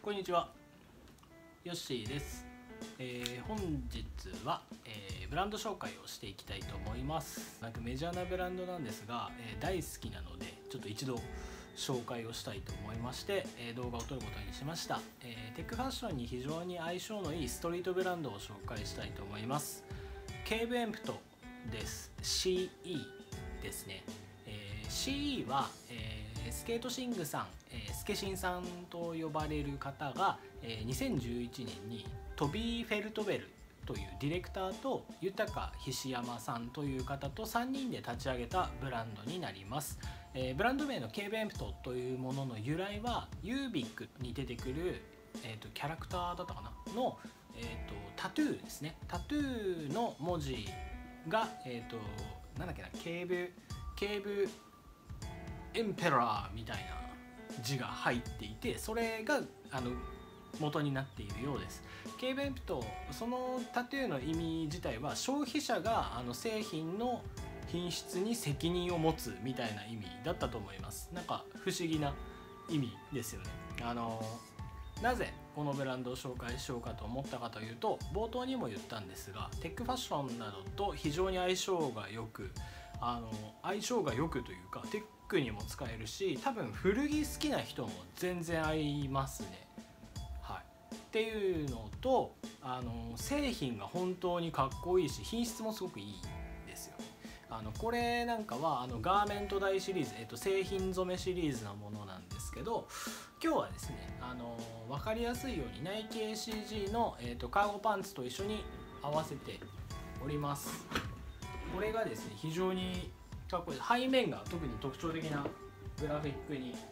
こんにちは、ヨッシーです。本日は、ブランド紹介をしていきたいと思います。なんかメジャーなブランドなんですが、大好きなのでちょっと一度紹介をしたいと思いまして、動画を撮ることにしました。テックファッションに非常に相性のいいストリートブランドを紹介したいと思います。ケーブエンプトです。 CE ですね。CE は、スケートシングさん、スケシンさんと呼ばれる方が、2011年にトビー・フェルトベルというディレクターと豊菱山さんという方と3人で立ち上げたブランドになります。ブランド名のケーブエンプトというものの由来はユービックに出てくる、キャラクターだったかなの、タトゥーですね。タトゥーの文字が、なんだっけな、ケーブエンペラーみたいな字が入っていて、それが元になっているようです。ケーブエンプト、そのタトゥーの意味自体は消費者が製品の品質に責任を持つみたいな意味だったと思います。なんか不思議な意味ですよね。なぜこのブランドを紹介しようかと思ったかというと、冒頭にも言ったんですが、テックファッションなどと非常に相性がよくというか、テックにも使えるし、多分古着好きな人も全然合いますね。はい、っていうのと、製品が本当にかっこいいし、品質もすごくいいですよ。これなんかはガーメントダイシリーズ、製品染めシリーズなものなんですけど、今日はですね、分かりやすいようにナイキ ACG の、カーゴパンツと一緒に合わせております。これがですね、非常にかっこいい。背面が特に特徴的なグラフィックに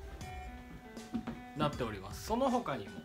なっております。その他にも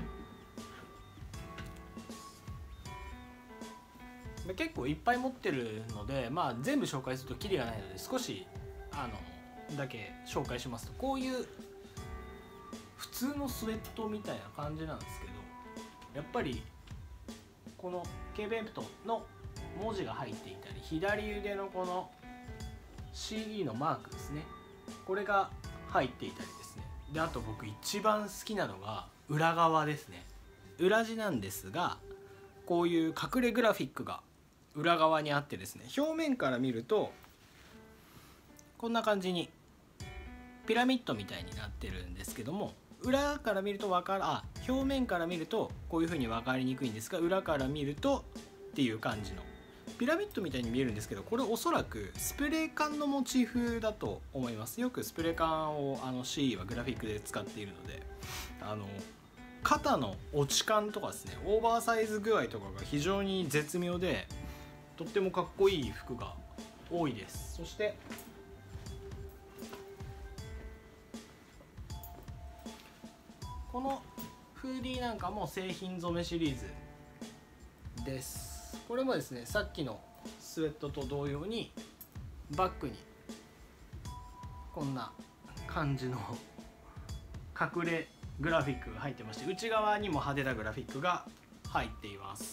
結構いっぱい持ってるので、全部紹介するとキリがないので、少しだけ紹介しますと、こういう普通のスウェットみたいな感じなんですけど、やっぱりこのケーブエンプトの文字が入っていたり、左腕のこの CE のマークですね、これが入っていたりですね。で、あと僕一番好きなのが裏側ですね。裏地なんですが、こういう隠れグラフィックが裏側にあってですね、表面から見るとこんな感じにピラミッドみたいになってるんですけども、裏から見ると表面から見るとこういう風に分かりにくいんですが、裏から見るとっていう感じのピラミッドみたいに見えるんですけど、これおそらくスプレー缶のモチーフだと思います。よくスプレー缶をCE はグラフィックで使っているので、肩の落ち感とかですね、オーバーサイズ具合とかが非常に絶妙で、とってもかっこいい服が多いです。そしてこのフーディーなんかも製品染めシリーズです。これもですね、さっきのスウェットと同様にバッグにこんな感じの隠れグラフィックが入ってまして、内側にも派手なグラフィックが入っています。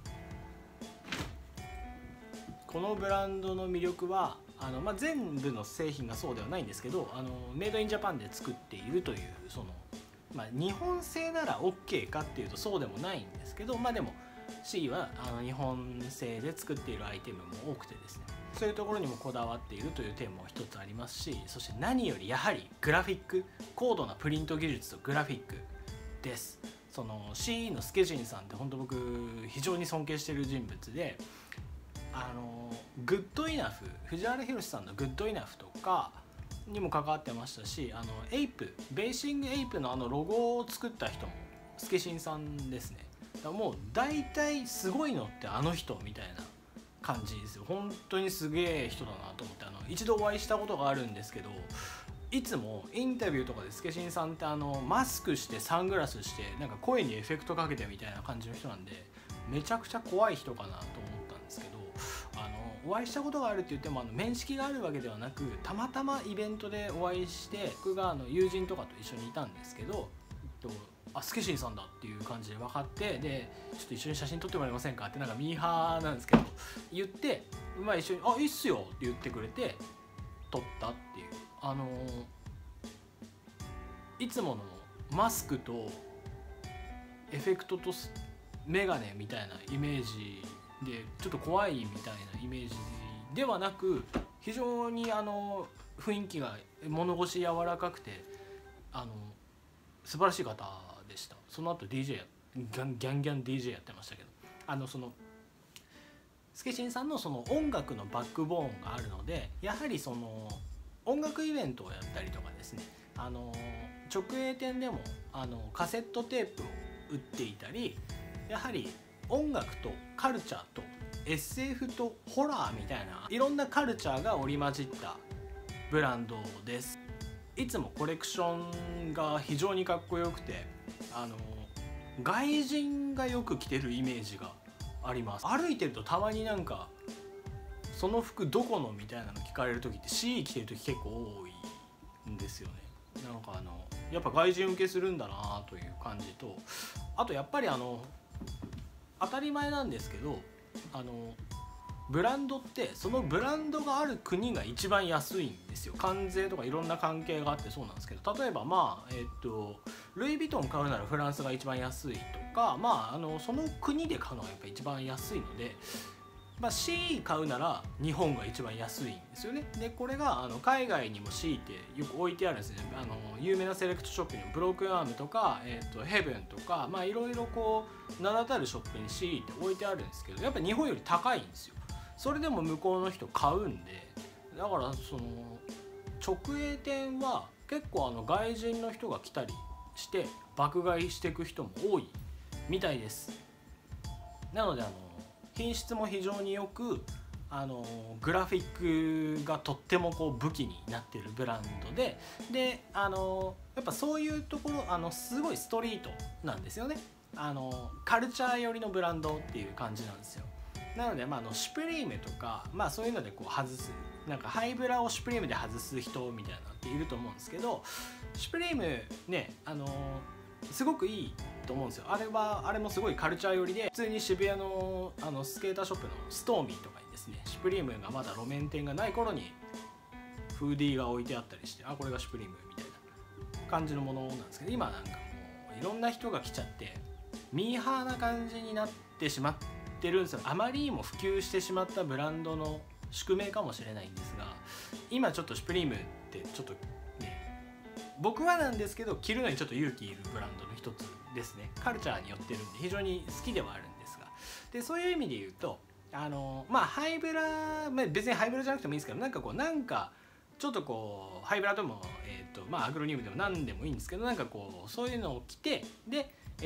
このブランドの魅力は全部の製品がそうではないんですけど、メイドインジャパンで作っているという、日本製なら OK かっていうとそうでもないんですけど、でも C は日本製で作っているアイテムも多くてですね、そういうところにもこだわっているという点も一つありますし、そして何よりやはりグラフィック、高度なプリント技術とグラフィックです。その CE のスケジンさんって本当僕非常に尊敬している人物で、グッドイナフ、藤原宏さんのグッドイナフとかにも関わってましたし、エイプ、ベーシングエイプのロゴを作った人もスケシンさんですね。だからもう大体すごいのってあの人みたいな感じですよ。本当にすげえ人だなと思って、一度お会いしたことがあるんですけど、いつもインタビューとかでスケシンさんってマスクしてサングラスしてなんか声にエフェクトかけてみたいな感じの人なんで、めちゃくちゃ怖い人かなと思ったんですけど、お会いしたことがあるって言っても面識があるわけではなく、たまたまイベントでお会いして、僕が友人とかと一緒にいたんですけど、スケシンさんだっていう感じで分かって、でちょっと一緒に写真撮ってもらえませんかって、なんかミーハーなんですけど言って、一緒にいいっすよって言ってくれて撮ったっていう、いつものマスクとエフェクトとメガネみたいなイメージでちょっと怖いみたいなイメージではなく、非常に雰囲気が物腰柔らかくて素晴らしい方でした。その後 DJ ギャンギャン DJ やってましたけど、そのスケシンさんのその音楽のバックボーンがあるので、やはりその音楽イベントをやったりとかですね、直営店でもカセットテープを売っていたり、やはり音楽とカルチャーと SF とホラーみたいないろんなカルチャーが織り交じったブランドです。いつもコレクションが非常にかっこよくて、外人がよく着てるイメージがあります。歩いてるとたまになんかその服どこのみたいなの聞かれる時って CE 着てる時結構多いんですよね。なんかやっぱ外人受けするんだなという感じと、あとやっぱり当たり前なんですけどブランドってそのブランドがある国が一番安いんですよ。関税とかいろんな関係があってそうなんですけど、例えばルイ・ヴィトン買うならフランスが一番安いとか、その国で買うのがやっぱ一番安いので、C 買うなら日本が一番安いんですよね。でこれが海外にも C ってよく置いてあるんですね。有名なセレクトショップにもブロークンアームとか、ヘブンとかいろいろこう名だたるショップに C って置いてあるんですけど、やっぱ日本より高いんですよ。それでも向こうの人買うんで、だからその直営店は結構外人の人が来たりして爆買いしていく人も多いみたいです。なので品質も非常によくグラフィックがとってもこう武器になっているブランドで、やっぱそういうところすごいストリートなんですよね。カルチャー寄りのブランドっていう感じなんですよ。なので、シュプリームとか、そういうのでこう外す、なんかハイブラをシュプリームで外す人みたいなのっていると思うんですけど、シュプリームねすごくいいと思うんですよ。あれもすごいカルチャー寄りで、普通に渋谷のスケーターショップのストーミーとかにですね、シュプリームがまだ路面店がない頃にフーディーが置いてあったりして、これがシュプリームみたいな感じのものなんですけど、今なんかもういろんな人が来ちゃってミーハーな感じになってしまってるんですよ。あまりにも普及してしまったブランドの宿命かもしれないんですが、今ちょっとシュプリームってちょっと僕はなんですけど着るのにちょっと勇気いるブランドの一つですね。カルチャーによってるんで非常に好きではあるんですが、でそういう意味で言うとハイブラ、別にハイブラじゃなくてもいいんですけど、なんかちょっとこうハイブラでもアグロニウムでも何でもいいんですけど、なんかこうそういうのを着て、で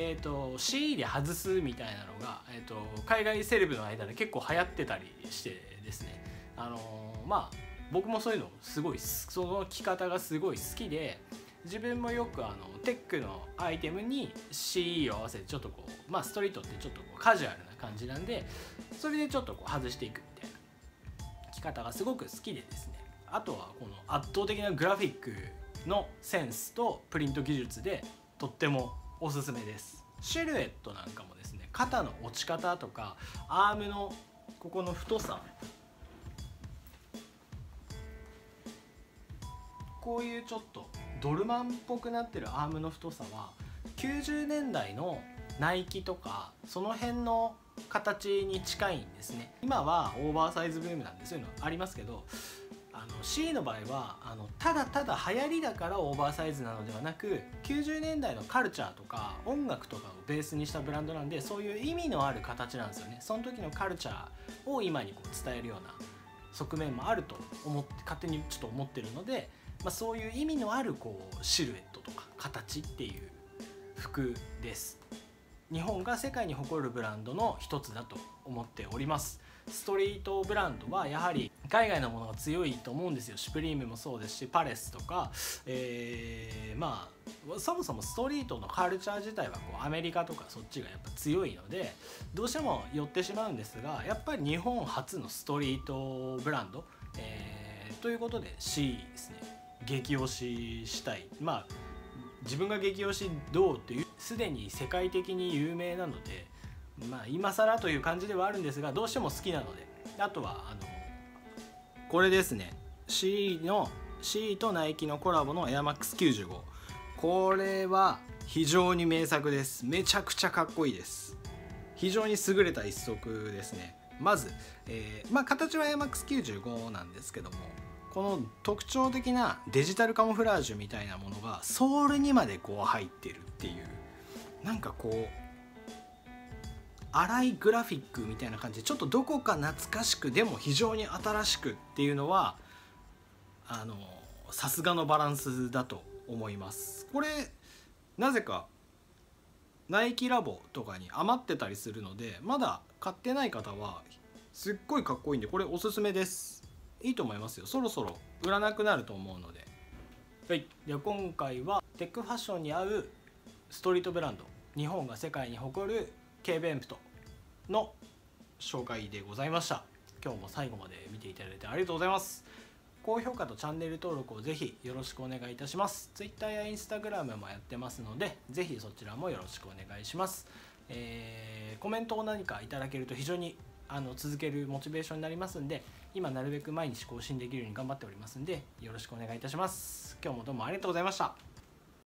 CE で外すみたいなのが、海外セレブの間で結構流行ってたりしてですね、僕もそういうのすごい、その着方がすごい好きで、自分もよくテックのアイテムに CE を合わせてちょっとこうストリートってちょっとこうカジュアルな感じなんで、それでちょっとこう外していくみたいな着方がすごく好きでですね、あとはこの圧倒的なグラフィックのセンスとプリント技術でとってもおすすめです。シルエットなんかもですね、肩の落ち方とかアームのここの太さ、こういうちょっとドルマンっぽくなってるアームの太さは90年代のナイキとかその辺の形に近いんですね。今はオーバーサイズブームなんでそういうのありますけど、C の場合はただただ流行りだからオーバーサイズなのではなく、90年代のカルチャーとか音楽とかをベースにしたブランドなんで、そういう意味のある形なんですよね。その時のカルチャーを今にこう伝えるような側面もあると思って勝手にちょっと思ってるので、そういう意味のあるこうシルエットとか形っていう服です。日本が世界に誇るブランドの一つだと思っております。ストリートブランドはやはり海外のものが強いと思うんですよ。シュプリームもそうですし、パレスとか、そもそもストリートのカルチャー自体はこうアメリカとかそっちがやっぱ強いのでどうしても寄ってしまうんですが、やっぱり日本初のストリートブランド、ということで C ですね、激推ししたい。自分が激推しどうっていうすでに世界的に有名なので、今更という感じではあるんですが、どうしても好きなので、あとはこれですね、 C とナイキのコラボの AirMax95、これは非常に名作です。めちゃくちゃかっこいいです。非常に優れた一足ですね。まず、形は AirMax95 なんですけども、この特徴的なデジタルカモフラージュみたいなものがソールにまでこう入ってるっていう、なんかこう粗いグラフィックみたいな感じで、ちょっとどこか懐かしくでも非常に新しくっていうのはさすがのバランスだと思います。これなぜかナイキラボとかに余ってたりするので、まだ買ってない方はすっごいかっこいいんで、これおすすめです。いいと思いますよ。そろそろ売らなくなると思うので。はい、では今回はテックファッションに合うストリートブランド、日本が世界に誇る K ベンプトの紹介でございました。今日も最後まで見ていただいてありがとうございます。高評価とチャンネル登録をぜひよろしくお願いいたします。Twitter や Instagram もやってますので、ぜひそちらもよろしくお願いします。コメントを何かいただけると非常に続けるモチベーションになりますんで、今なるべく毎日更新できるように頑張っておりますんで、よろしくお願いいたします。今日もどうもありがとうございました。